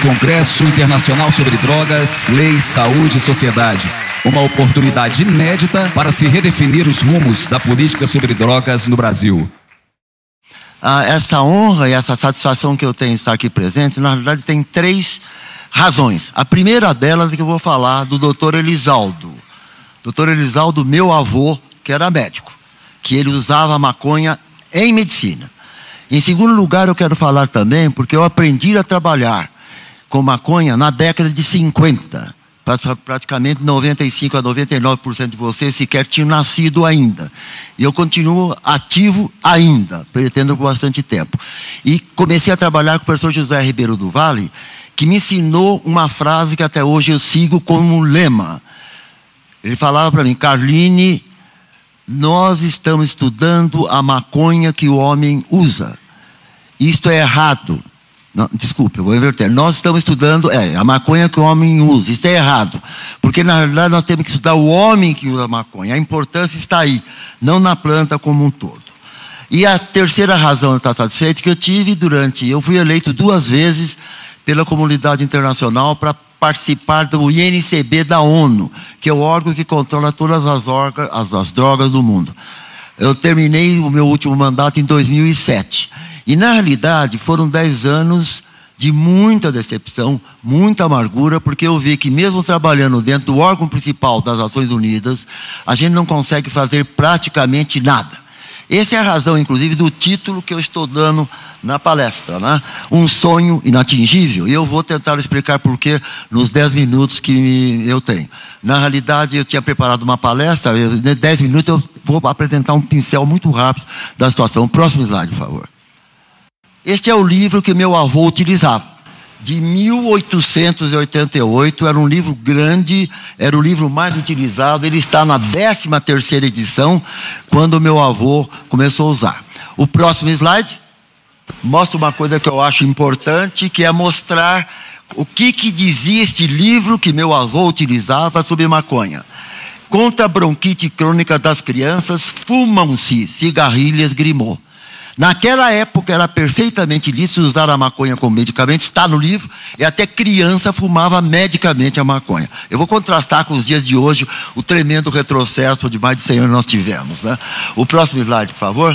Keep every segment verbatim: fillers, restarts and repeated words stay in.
Congresso Internacional sobre Drogas, Lei, Saúde e Sociedade. Uma oportunidade inédita para se redefinir os rumos da política sobre drogas no Brasil. Ah, essa honra e essa satisfação que eu tenho de estar aqui presente, na verdade, tem três razões. A primeira delas é que eu vou falar do doutor Elisaldo. doutor Elisaldo, meu avô, que era médico, que ele usava maconha em medicina. Em segundo lugar, eu quero falar também, porque eu aprendi a trabalhar com maconha na década de cinquenta. Praticamente noventa e cinco a noventa e nove por cento de vocês sequer tinham nascido ainda. E eu continuo ativo ainda, pretendo por bastante tempo. E comecei a trabalhar com o professor José Ribeiro do Vale, que me ensinou uma frase que até hoje eu sigo como um lema. Ele falava para mim: Carline, nós estamos estudando a maconha que o homem usa. Isto é errado. Não, desculpe, eu vou inverter. Nós estamos estudando é, a maconha que o homem usa. Isso é errado. Porque, na realidade, nós temos que estudar o homem que usa a maconha. A importância está aí, não na planta como um todo. E a terceira razão de estar satisfeito é que eu tive durante... Eu fui eleito duas vezes pela comunidade internacional para participar do I N C B da ONU, que é o órgão que controla todas as, orga, as, as drogas do mundo. Eu terminei o meu último mandato em dois mil e sete. E, na realidade, foram dez anos de muita decepção, muita amargura, porque eu vi que mesmo trabalhando dentro do órgão principal das Nações Unidas, a gente não consegue fazer praticamente nada. Essa é a razão, inclusive, do título que eu estou dando na palestra, né? Um sonho inatingível. E eu vou tentar explicar por quê nos dez minutos que eu tenho. Na realidade, eu tinha preparado uma palestra, em dez minutos eu vou apresentar um pincel muito rápido da situação. Próximo slide, por favor. Este é o livro que meu avô utilizava, de mil oitocentos e oitenta e oito, era um livro grande, era o livro mais utilizado, ele está na décima terceira edição, quando meu avô começou a usar. O próximo slide mostra uma coisa que eu acho importante, que é mostrar o que, que dizia este livro que meu avô utilizava sobre maconha. Contra a bronquite crônica das crianças, fumam-se cigarrilhas Grimaud. Naquela época era perfeitamente lícito usar a maconha como medicamento, está no livro, e até criança fumava medicamente a maconha. Eu vou contrastar com os dias de hoje o tremendo retrocesso de mais de cem anos que nós tivemos, né? O próximo slide, por favor.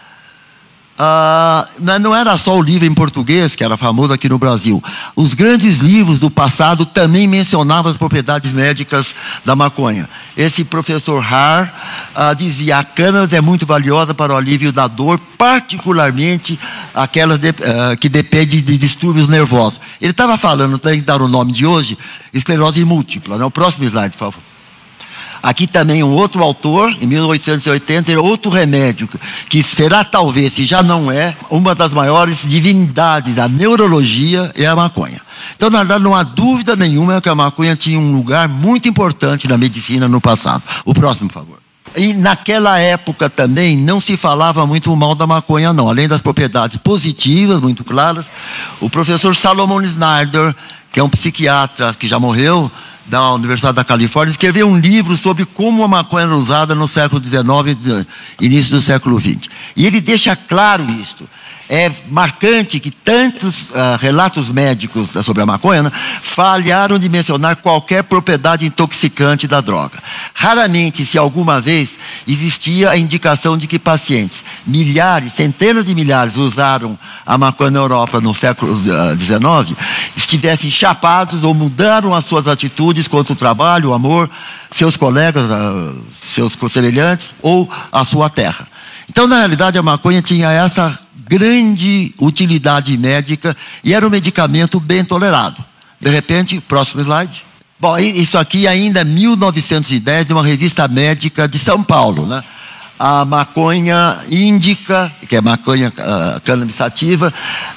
Ah, não era só o livro em português, que era famoso aqui no Brasil. Os grandes livros do passado também mencionavam as propriedades médicas da maconha. Esse professor Har ah, dizia: a cannabis é muito valiosa para o alívio da dor, particularmente aquelas de, ah, que dependem de distúrbios nervosos. Ele estava falando, tem que dar o nome de hoje, esclerose múltipla, né? O próximo slide, por favor. Aqui também um outro autor, em mil oitocentos e oitenta, outro remédio, que será talvez, se já não é, uma das maiores divindades da neurologia, é a maconha. Então, na verdade, não há dúvida nenhuma que a maconha tinha um lugar muito importante na medicina no passado. O próximo, por favor. E naquela época também não se falava muito mal da maconha, não. Além das propriedades positivas, muito claras, o professor Salomon Snyder, que é um psiquiatra que já morreu, da Universidade da Califórnia, escreveu um livro sobre como a maconha era usada no século dezenove e início do século vinte. E ele deixa claro isto. É marcante que tantos uh, relatos médicos sobre a maconha, né, falharam de mencionar qualquer propriedade intoxicante da droga. Raramente, se alguma vez, existia a indicação de que pacientes, milhares, centenas de milhares, usaram a maconha na Europa no século dezenove, estivessem chapados ou mudaram as suas atitudes contra o trabalho, o amor, seus colegas, uh, seus semelhantes ou a sua terra. Então, na realidade, a maconha tinha essa grande utilidade médica e era um medicamento bem tolerado. De repente, próximo slide. Bom, isso aqui ainda é mil novecentos e dez, de uma revista médica de São Paulo, né? A maconha índica, que é maconha uh, cannabis sativa,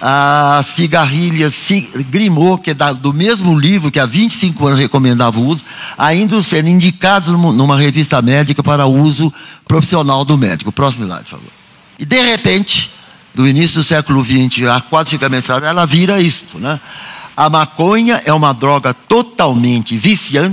a cigarrilhas Grimaud, que é da, do mesmo livro que há vinte e cinco anos recomendava o uso, ainda sendo indicados numa revista médica para uso profissional do médico. Próximo slide, por favor. E de repente, do início do século vinte a quatro, cinco meses, ela vira isso, né? A maconha é uma droga totalmente viciante,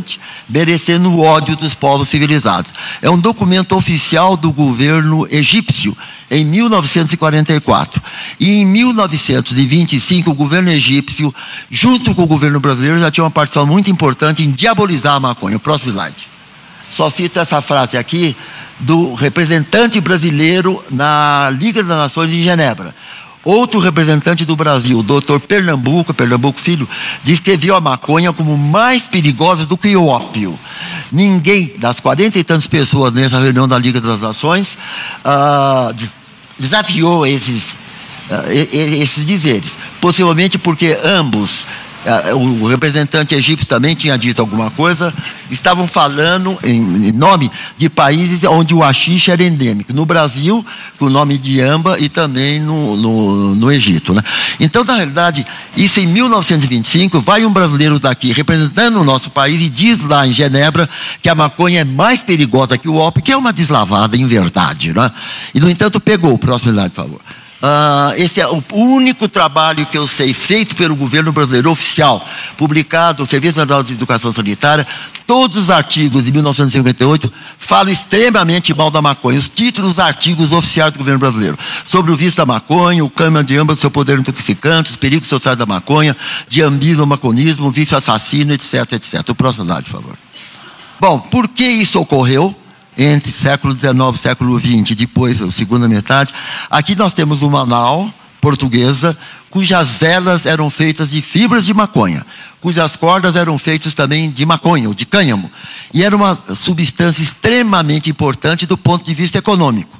merecendo o ódio dos povos civilizados. É um documento oficial do governo egípcio, em mil novecentos e quarenta e quatro. E em mil novecentos e vinte e cinco, o governo egípcio, junto com o governo brasileiro, já tinha uma participação muito importante em diabolizar a maconha. O próximo slide. Só cito essa frase aqui do representante brasileiro na Liga das Nações em Genebra. Outro representante do Brasil, o doutor Pernambuco, Pernambuco Filho, descreveu a maconha como mais perigosa do que o ópio. Ninguém das quarenta e tantas pessoas nessa reunião da Liga das Nações ah, desafiou esses, ah, esses dizeres. Possivelmente porque ambos, ah, o representante egípcio também tinha dito alguma coisa, estavam falando em, em nome de países onde o haxixe era endêmico. No Brasil, com o nome de Amba, e também no, no, no Egito, né? Então, na realidade, isso em mil novecentos e vinte e cinco, vai um brasileiro daqui representando o nosso país e diz lá em Genebra que a maconha é mais perigosa que o ópio, que é uma deslavada em verdade, né? E, no entanto, pegou. O próximo slide, por favor. Uh, esse é o único trabalho que eu sei feito pelo governo brasileiro oficial, publicado no Serviço Nacional de Educação Sanitária. Todos os artigos de mil novecentos e cinquenta e oito falam extremamente mal da maconha. Os títulos dos artigos oficiais do governo brasileiro: sobre o vício da maconha, o câmbio de âmbito do seu poder intoxicante, os perigos sociais da maconha, diambismo, maconismo, vício assassino, etc, etcétera. O próximo slide, por favor. Bom, por que isso ocorreu entre século dezenove e século vinte, depois a segunda metade? Aqui nós temos uma nau portuguesa, cujas velas eram feitas de fibras de maconha, cujas cordas eram feitas também de maconha, ou de cânhamo, e era uma substância extremamente importante do ponto de vista econômico.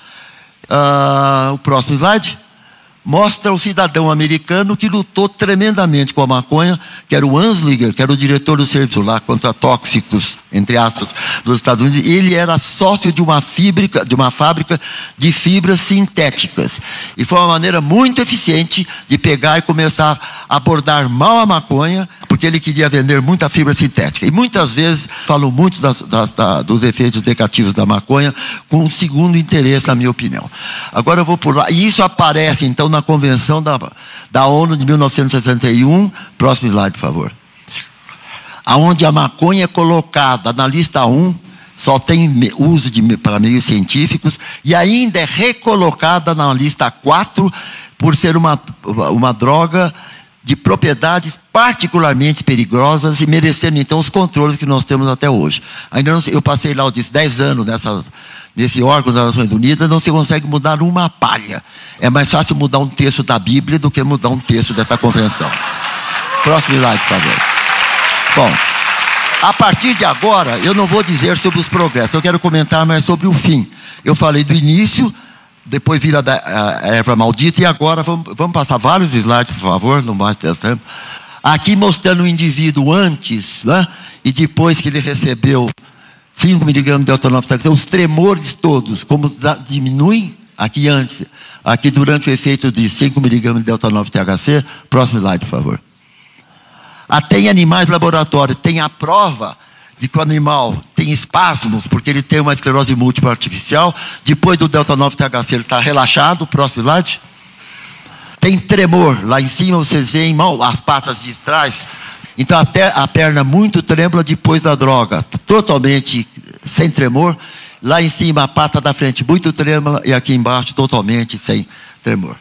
Uh, o próximo slide mostra o cidadão americano que lutou tremendamente com a maconha, que era o Anslinger, que era o diretor do serviço lá contra tóxicos, entre aspas, dos Estados Unidos. Ele era sócio de uma, fíbrica, de uma fábrica de fibras sintéticas. E foi uma maneira muito eficiente de pegar e começar a abordar mal a maconha, porque ele queria vender muita fibra sintética. E muitas vezes falou muito das, das, da, dos efeitos negativos da maconha, com um segundo interesse, na minha opinião. Agora eu vou pular. E isso aparece, então, na Convenção da, da ONU de mil novecentos e sessenta e um. Próximo slide, por favor. Aonde a maconha é colocada na lista um, só tem uso de, para meios científicos, e ainda é recolocada na lista quatro por ser uma, uma droga de propriedades particularmente perigosas e merecendo, então, os controles que nós temos até hoje. Ainda não, eu passei lá, eu disse, dez anos nessa, nesse órgão das Nações Unidas, não se consegue mudar uma palha. É mais fácil mudar um texto da Bíblia do que mudar um texto dessa convenção. Próximo slide, por favor. Bom, a partir de agora, eu não vou dizer sobre os progressos, eu quero comentar mais sobre o fim. Eu falei do início, depois vira a erva maldita, e agora vamos, vamos passar vários slides, por favor, não mais ter tempo. Aqui mostrando o indivíduo antes, né, e depois que ele recebeu cinco miligramas de delta nove T H C, os tremores todos, como diminuem aqui antes, aqui durante o efeito de cinco miligramas de delta nove T H C. Próximo slide, por favor. Até em animais laboratórios tem a prova de que o animal tem espasmos, porque ele tem uma esclerose múltipla artificial. Depois do delta nove T H C ele está relaxado. Próximo slide. Tem tremor, lá em cima vocês veem mal, as patas de trás. Então até a perna muito trêmula depois da droga, totalmente sem tremor. Lá em cima a pata da frente muito trêmula e aqui embaixo totalmente sem tremor.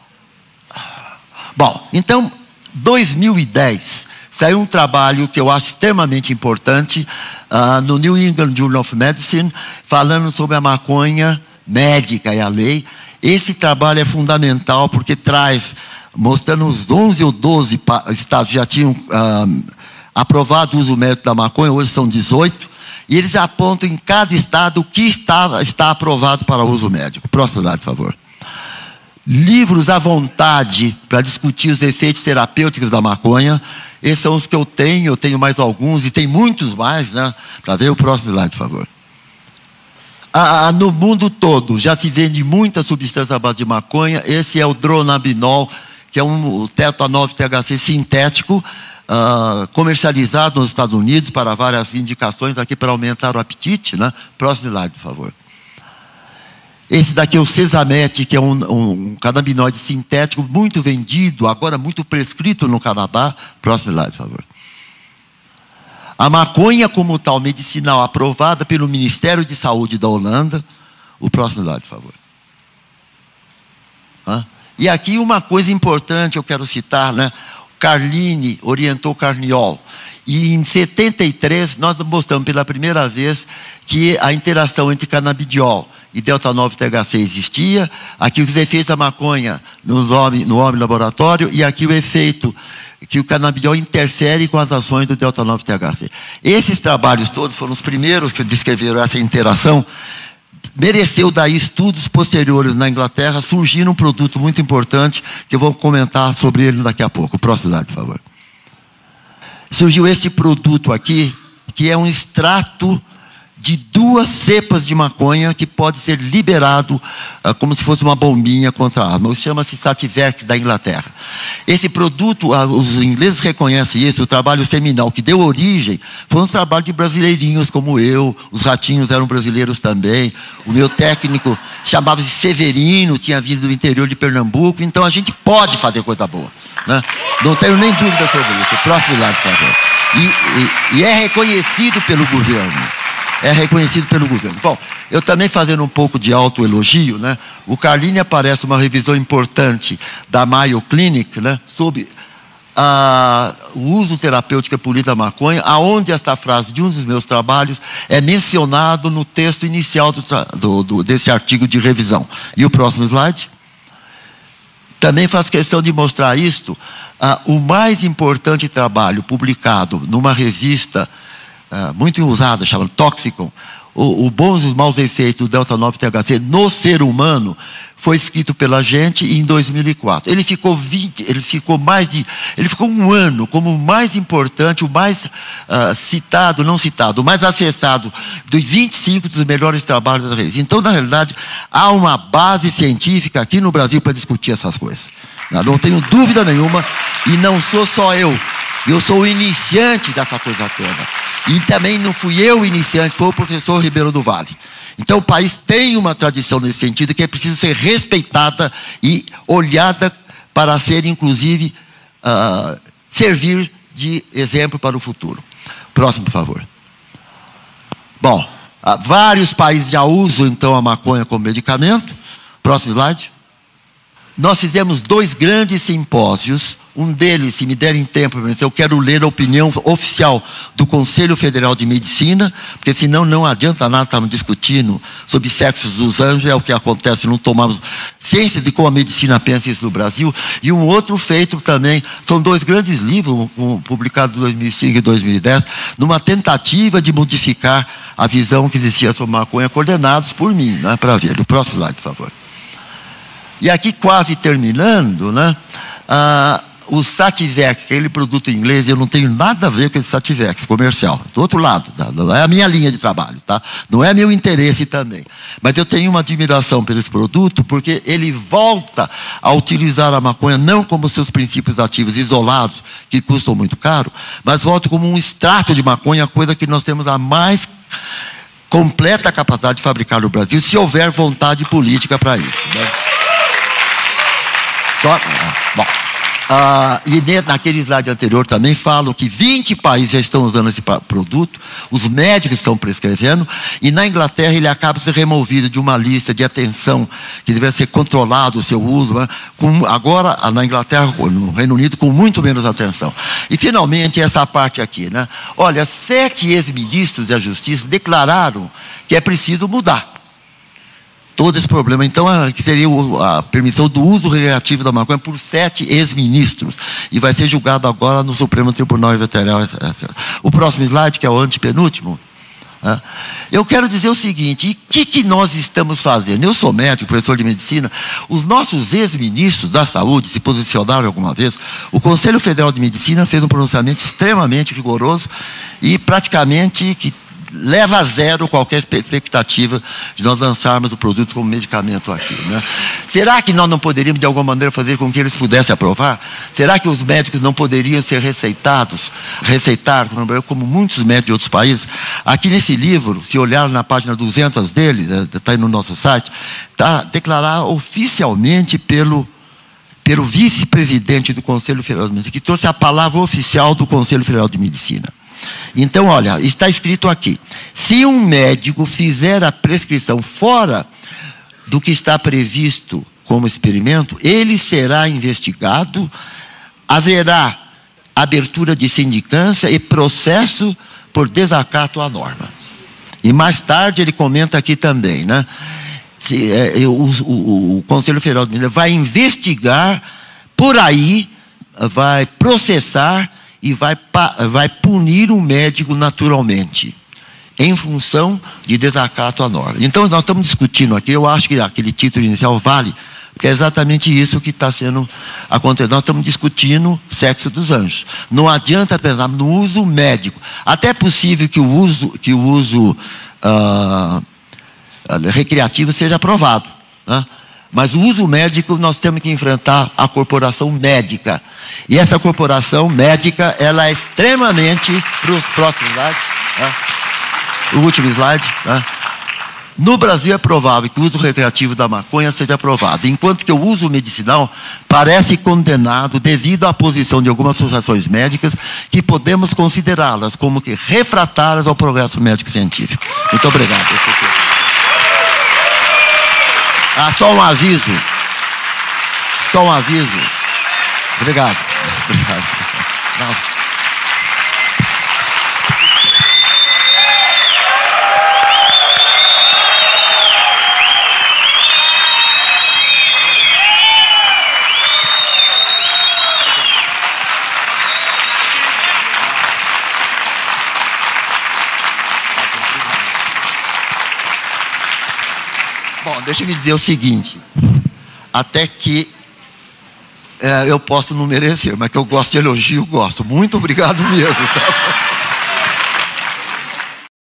Bom, então dois mil e dez saiu um trabalho que eu acho extremamente importante uh, no New England Journal of Medicine, falando sobre a maconha médica e a lei. Esse trabalho é fundamental porque traz, mostrando os onze ou doze estados que já tinham uh, aprovado o uso médico da maconha, hoje são dezoito, e eles apontam em cada estado o que está, está aprovado para uso médico. Próximo slide, por favor. Livros à vontade para discutir os efeitos terapêuticos da maconha. Esses são os que eu tenho, eu tenho mais alguns, e tem muitos mais, né? Para ver o próximo slide, por favor. Ah, no mundo todo já se vende muita substância à base de maconha. Esse é o dronabinol, que é um delta nove T H C sintético, ah, comercializado nos Estados Unidos para várias indicações, aqui para aumentar o apetite, né? Próximo slide, por favor. Esse daqui é o Sesamete, que é um, um canabinoide sintético muito vendido, agora muito prescrito no Canadá. Próximo slide, por favor. A maconha como tal medicinal aprovada pelo Ministério de Saúde da Holanda. O próximo slide, por favor. Hã? E aqui uma coisa importante eu quero citar, né? Carline orientou Carniol. E em setenta e três nós mostramos pela primeira vez que a interação entre canabidiol e delta nove T H C existia. Aqui os efeitos da maconha nos homens, no homem laboratório, e aqui o efeito que o canabidiol interfere com as ações do delta nove T H C. Esses trabalhos todos foram os primeiros que descreveram essa interação. Mereceu daí estudos posteriores na Inglaterra, surgindo um produto muito importante, que eu vou comentar sobre ele daqui a pouco. O próximo slide, por favor. Surgiu esse produto aqui, que é um extrato de duas cepas de maconha que pode ser liberado uh, como se fosse uma bombinha contra a asma. Chama-se Sativex, da Inglaterra. Esse produto, uh, os ingleses reconhecem isso, o trabalho seminal que deu origem, foi um trabalho de brasileirinhos como eu, os ratinhos eram brasileiros também, o meu técnico chamava-se Severino, tinha vindo do interior de Pernambuco, então a gente pode fazer coisa boa, né? Não tenho nem dúvida sobre isso. O próximo slide, por favor. E, e, e é reconhecido pelo governo. É reconhecido pelo governo. Bom, eu também fazendo um pouco de autoelogio, né? O Carline aparece uma revisão importante da Mayo Clinic, né? Sobre a, o uso terapêutico político da maconha, aonde esta frase de um dos meus trabalhos é mencionado no texto inicial do, do, do, desse artigo de revisão. E o próximo slide? Também faço questão de mostrar isto. Ah, o mais importante trabalho publicado numa revista Uh, muito usada, chamada Toxicon, o, o bons e os maus efeitos do delta nove T H C no ser humano, foi escrito pela gente em dois mil e quatro. Ele ficou vinte, ele ficou mais de, ele ficou um ano como o mais importante, o mais uh, citado, não citado, o mais acessado dos vinte e cinco dos melhores trabalhos da revista. Então, na realidade, há uma base científica aqui no Brasil para discutir essas coisas. Eu não tenho dúvida nenhuma, e não sou só eu. Eu sou o iniciante dessa coisa toda. E também não fui eu o iniciante, foi o professor Ribeiro do Vale. Então o país tem uma tradição nesse sentido que é preciso ser respeitada e olhada para ser, inclusive, uh, servir de exemplo para o futuro. Próximo, por favor. Bom, uh, vários países já usam então a maconha como medicamento. Próximo slide. Nós fizemos dois grandes simpósios. Um deles, se me derem tempo, eu quero ler a opinião oficial do Conselho Federal de Medicina, porque senão não adianta nada estarmos discutindo sobre sexos dos anjos, é o que acontece, não tomamos ciência de como a medicina pensa isso no Brasil. E um outro feito também, são dois grandes livros, um publicados em dois mil e cinco e dois mil e dez, numa tentativa de modificar a visão que existia sobre maconha, coordenados por mim, né, para ver. O próximo slide, por favor. E aqui, quase terminando, né? Ah, o Sativex, aquele produto inglês, eu não tenho nada a ver com esse Sativex comercial. Do outro lado, tá? Não é a minha linha de trabalho, tá? Não é meu interesse também. Mas eu tenho uma admiração por esse produto, porque ele volta a utilizar a maconha não como seus princípios ativos isolados, que custam muito caro, mas volta como um extrato de maconha, coisa que nós temos a mais completa capacidade de fabricar no Brasil, se houver vontade política para isso, né? Só, bom, ah, e naquele slide anterior também falo que vinte países já estão usando esse produto, os médicos estão prescrevendo, e na Inglaterra ele acaba sendo removido de uma lista de atenção que deve ser controlado o seu uso, né? Com, agora na Inglaterra, no Reino Unido, com muito menos atenção. E finalmente essa parte aqui, né? Olha, sete ex-ministros da Justiça declararam que é preciso mudar todo esse problema. Então, que seria a permissão do uso recreativo da maconha por sete ex-ministros. E vai ser julgado agora no Supremo Tribunal Federal. O próximo slide, que é o antepenúltimo. Eu quero dizer o seguinte, e o que, que nós estamos fazendo? Eu sou médico, professor de medicina, os nossos ex-ministros da saúde se posicionaram alguma vez. O Conselho Federal de Medicina fez um pronunciamento extremamente rigoroso e praticamente que leva a zero qualquer expectativa de nós lançarmos o produto como medicamento aqui, né? Será que nós não poderíamos de alguma maneira fazer com que eles pudessem aprovar? Será que os médicos não poderiam ser receitados, receitar, como muitos médicos de outros países? Aqui nesse livro, se olhar na página duzentos dele, está aí no nosso site, está declarado oficialmente pelo pelo vice-presidente do Conselho Federal de Medicina, que trouxe a palavra oficial do Conselho Federal de Medicina. Então, olha, está escrito aqui: se um médico fizer a prescrição fora do que está previsto como experimento, ele será investigado, haverá abertura de sindicância e processo por desacato à norma. E mais tarde ele comenta aqui também, né? Se, é, o, o, o Conselho Federal de Medicina vai investigar por aí, vai processar e vai, vai punir o médico naturalmente, em função de desacato à norma. Então, nós estamos discutindo aqui, eu acho que aquele título inicial vale, porque é exatamente isso que está sendo acontecendo. Nós estamos discutindo sexo dos anjos. Não adianta pensar no uso médico. Até é possível que o uso, que o uso uh, recreativo seja aprovado, né? Mas o uso médico, nós temos que enfrentar a corporação médica. E essa corporação médica, ela é extremamente... Para os próximos slides, né? O último slide, né? No Brasil é provável que o uso recreativo da maconha seja aprovado, enquanto que o uso medicinal parece condenado devido à posição de algumas associações médicas que podemos considerá-las como que refratárias ao progresso médico-científico. Muito obrigado. Ah, só um aviso. Só um aviso. Obrigado. Obrigado. Não. Bom, deixa eu me dizer o seguinte, até que é, eu posso não merecer, mas que eu gosto de elogio, gosto. Muito obrigado mesmo.